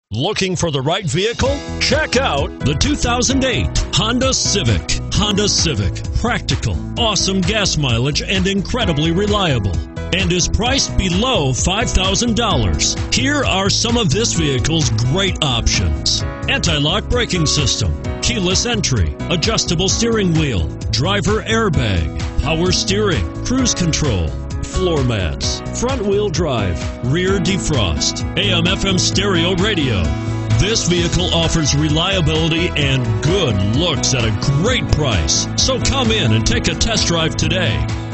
Looking for the right vehicle? Check out the 2008 Honda Civic. Honda Civic. Practical, awesome gas mileage, and incredibly reliable. And is priced below $5,000. Here are some of this vehicle's great options: anti-lock braking system, keyless entry, adjustable steering wheel, driver airbag, power steering, cruise control, floor mats, front wheel drive, rear defrost, AM/FM stereo radio. This vehicle offers reliability and good looks at a great price. So come in and take a test drive today.